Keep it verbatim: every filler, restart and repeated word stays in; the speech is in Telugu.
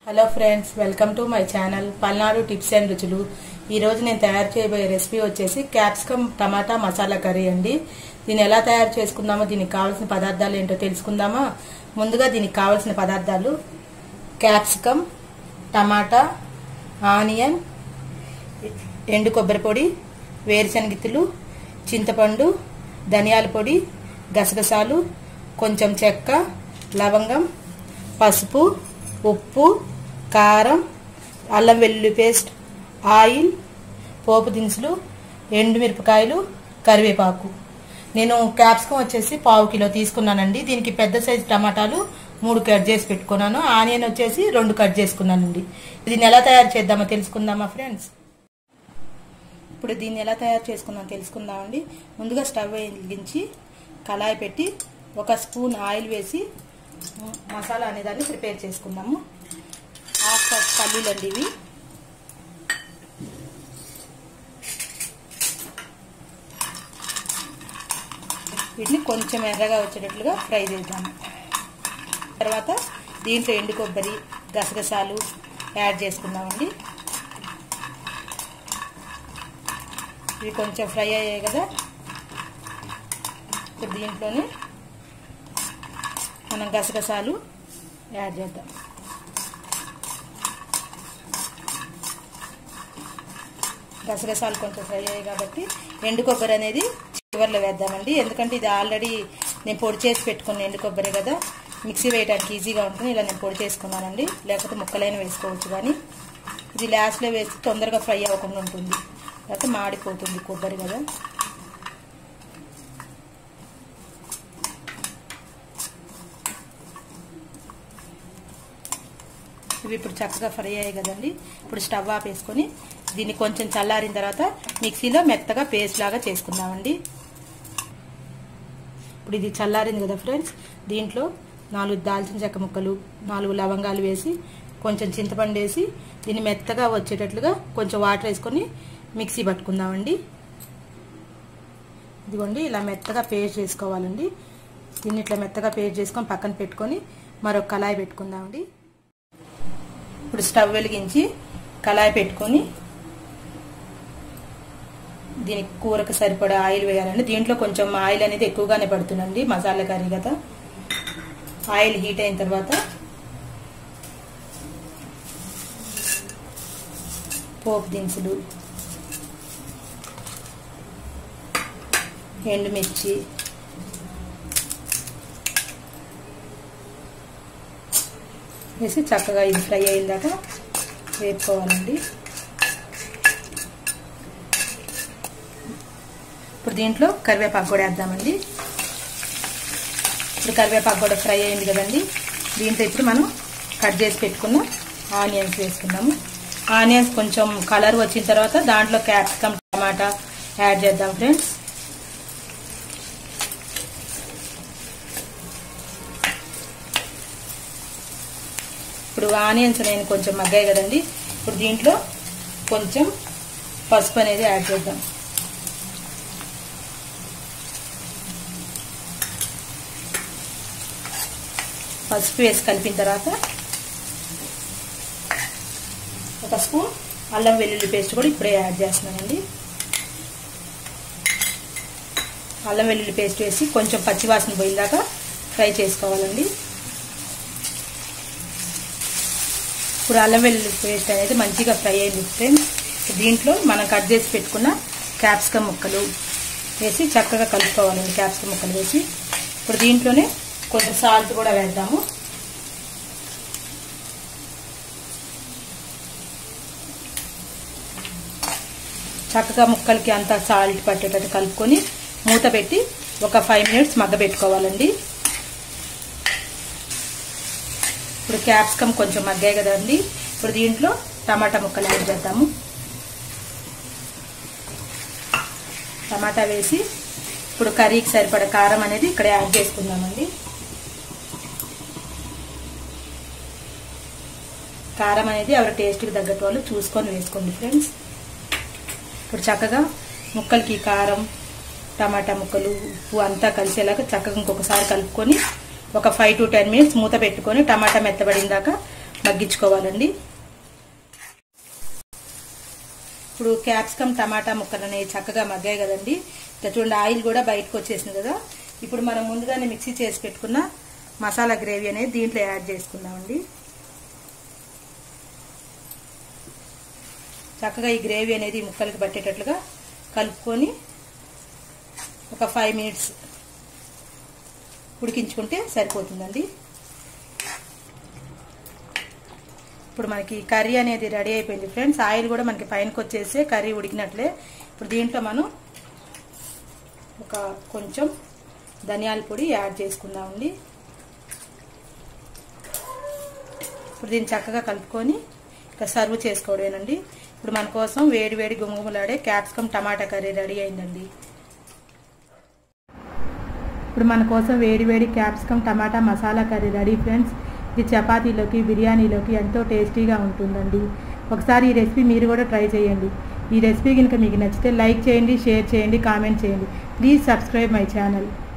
Hello friends, welcome to my channel Palnadu tips and రుచులు. ఈ రోజు నేను తయారు చేయబోయే రెసిపీ వచ్చేసి క్యాప్సికమ్ టమాటా మసాలా కర్రీ అండి. దీన్ని ఎలా తయారు చేసుకుందామో, దీనికి కావాల్సిన పదార్థాలు ఏంటో తెలుసుకుందామా. ముందుగా దీనికి కావాల్సిన పదార్థాలు క్యాప్సికమ్, టమాటా, ఆనియన్, ఎండు కొబ్బరి పొడి, వేరుశనగిత్తులు, చింతపండు, ధనియాల పొడి, గసగసాలు, కొంచెం చెక్క, లవంగం, పసుపు, ఉప్పు, కారం, అల్లం వెల్లుల్లి పేస్ట్, ఆయిల్, పోపు దినుసులు, ఎండుమిరపకాయలు, కరివేపాకు. నేను క్యాప్సికమ్ వచ్చేసి పావు కిలో తీసుకున్నానండి. దీనికి పెద్ద సైజు టమాటాలు మూడు కట్ చేసి పెట్టుకున్నాను. ఆనియన్ వచ్చేసి రెండు కట్ చేసుకున్నానండి. దీన్ని ఎలా తయారు చేద్దామో తెలుసుకుందామా ఫ్రెండ్స్. ఇప్పుడు దీన్ని ఎలా తయారు చేసుకుందాం తెలుసుకుందామండి. ముందుగా స్టవ్ వెలిగించి కళాయి పెట్టి ఒక స్పూన్ ఆయిల్ వేసి మసాలా అనేదాన్ని ప్రిపేర్ చేసుకుందాము. హాఫ్ కప్ పల్లీలు అండి ఇవి. వీటిని కొంచెం ఎర్రగా వచ్చేటట్లుగా ఫ్రై చేద్దాము. తర్వాత దీంట్లో ఎండు కొబ్బరి, గసగసాలు యాడ్ చేసుకుందామండి. ఇవి కొంచెం ఫ్రై అయ్యాయి కదా, ఇప్పుడు దీంట్లోనే మనం గసగసాలు యాడ్ చేద్దాం. గసగసాలు కొంచెం ఫ్రై అయ్యాయి కాబట్టి ఎండు కొబ్బరి అనేది చివర్లో వేద్దామండి. ఎందుకంటే ఇది ఆల్రెడీ నేను పొడి చేసి పెట్టుకున్న ఎండు కొబ్బరి కదా, మిక్సీ వేయడానికి ఈజీగా ఉంటుంది. ఇలా నేను పొడి చేసుకున్నానండి, లేకపోతే ముక్కలైన వేసుకోవచ్చు. కానీ ఇది లాస్ట్లో వేసి తొందరగా ఫ్రై అవ్వకుండా ఉంటుంది, లేకపోతే మాడిపోతుంది కొబ్బరి కదా. ఇవి ఇప్పుడు చక్కగా ఫ్రై అయ్యాయి కదండి. ఇప్పుడు స్టవ్ ఆపేసుకొని దీన్ని కొంచెం చల్లారిన తర్వాత మిక్సీలో మెత్తగా పేస్ట్ లాగా చేసుకుందామండి. ఇప్పుడు ఇది చల్లారింది కదా ఫ్రెండ్స్, దీంట్లో నాలుగు దాల్చిన చెక్క ముక్కలు, నాలుగు లవంగాలు వేసి కొంచెం చింతపండు వేసి దీన్ని మెత్తగా వచ్చేటట్లుగా కొంచెం వాటర్ వేసుకొని మిక్సీ పట్టుకుందామండి. ఇదిగోండి, ఇలా మెత్తగా పేస్ట్ చేసుకోవాలండి. దీన్ని ఇట్లా మెత్తగా పేస్ట్ చేసుకొని పక్కన పెట్టుకొని మరొక కళాయి పెట్టుకుందామండి. ఇప్పుడు స్టవ్ వెలిగించి కళాయి పెట్టుకొని దీనికి కూరకు సరిపడా ఆయిల్ వేయాలండి. దీంట్లో కొంచెం ఆయిల్ అనేది ఎక్కువగానే పడుతుందండి, మసాలా కర్రీ కదా. ఆయిల్ హీట్ అయిన తర్వాత పోపు దినుసులు, ఎండుమిర్చి, వేసి చక్కగా ఇది ఫ్రై అయ్యేదాక వేపుకోవాలండి. ఇప్పుడు దీంట్లో కరివేపాకు కూడా వేద్దామండి. ఇప్పుడు కరివేపాకు కూడా ఫ్రై అయింది కదండి. దీంట్లో ఇప్పుడు మనం కట్ చేసి పెట్టుకున్న ఆనియన్స్ వేసుకుందాము. ఆనియన్స్ కొంచెం కలర్ వచ్చిన తర్వాత దాంట్లో క్యాప్సికమ్, టమాటా యాడ్ చేద్దాం ఫ్రెండ్స్. ఇప్పుడు ఆనియన్స్ నేను కొంచెం మగ్గాయి కదండి. ఇప్పుడు దీంట్లో కొంచెం పసుపు అనేది యాడ్ చేద్దాం. పసుపు వేసి కలిపిన తర్వాత ఒక స్పూన్ అల్లం వెల్లుల్లి పేస్ట్ కూడా ఇప్పుడే యాడ్ చేస్తున్నానండి. అల్లం వెల్లుల్లి పేస్ట్ వేసి కొంచెం పచ్చివాసన పోయేదాకా ఫ్రై చేసుకోవాలండి. ఇప్పుడు అల్లం వెల్లుల్లి పేస్ట్ అనేది మంచిగా ఫ్రై అయింది ఫ్రెండ్స్. దీంట్లో మనం కట్ చేసి పెట్టుకున్న క్యాప్సికమ్ ముక్కలు వేసి చక్కగా కలుపుకోవాలండి. క్యాప్సికమ్ ముక్కలు వేసి ఇప్పుడు దీంట్లోనే కొంచెం సాల్ట్ కూడా వేద్దాము. చక్కగా ముక్కలకి అంతా సాల్ట్ పట్టేటట్టు కలుపుకొని మూత పెట్టి ఒక ఫైవ్ మినిట్స్ మగ్గబెట్టుకోవాలండి. ఇప్పుడు క్యాప్సికమ్ కొంచెం మగ్గాయి కదండి. ఇప్పుడు దీంట్లో టమాటా ముక్కలు యాడ్ చేద్దాము. టమాటా వేసి ఇప్పుడు కర్రీకి సరిపడ కారం అనేది ఇక్కడ యాడ్ చేసుకుందామండి. కారం అనేది ఎవరి టేస్ట్కి తగ్గట్టు వాళ్ళు చూసుకొని వేసుకోండి ఫ్రెండ్స్. ఇప్పుడు చక్కగా ముక్కలకి కారం, టమాటా ముక్కలు, ఉప్పు అంతా కలిసేలాగా చక్కగా ఇంకొకసారి కలుపుకొని ఒక ఫైవ్ టు టెన్ మినిట్స్ మూత పెట్టుకొని టమాటా మెత్తబడిన దాకా మగ్గించుకోవాలండి. ఇప్పుడు క్యాప్సికమ్ టమాటా ముక్కలు అనేవి చక్కగా మగ్గాయి కదండి. ఇట్లా చూడండి, ఆయిల్ కూడా బయటకు వచ్చేసింది కదా. ఇప్పుడు మనం ముందుగానే మిక్సీ చేసి పెట్టుకున్న మసాలా గ్రేవీ అనేది దీంట్లో యాడ్ చేసుకుందామండి. చక్కగా ఈ గ్రేవీ అనేది ముక్కలకి పట్టేటట్లుగా కలుపుకొని ఒక ఫైవ్ మినిట్స్ ఉడికించుకుంటే సరిపోతుందండి. ఇప్పుడు మనకి కర్రీ అనేది రెడీ అయిపోయింది ఫ్రెండ్స్. ఆయిల్ కూడా మనకి పైనకి వచ్చేసి కర్రీ ఉడికినట్లే. ఇప్పుడు దీంట్లో మనం ఒక కొంచెం ధనియాల పొడి యాడ్ చేసుకుందామండి. ఇప్పుడు దీన్ని చక్కగా కలుపుకొని ఇక సర్వ్ చేసుకోవడమేనండి. ఇప్పుడు మన కోసం వేడి వేడి గుమగుమలాడే క్యాప్సికమ్ టమాటా కర్రీ రెడీ అయిందండి. ఇప్పుడు మన కోసం వేడి వేడి capsicum tomato masala curry ready friends. ఇది చపాతీలోకి బిర్యానీలోకి ఎంతో టేస్టీగా ఉంటుందండి. ఒకసారి ఈ రెసిపీ మీరు కూడా ట్రై చేయండి. ఈ రెసిపీ కనుక మీకు నచ్చితే లైక్ చేయండి, షేర్ చేయండి, కామెంట్ చేయండి. Please subscribe my channel.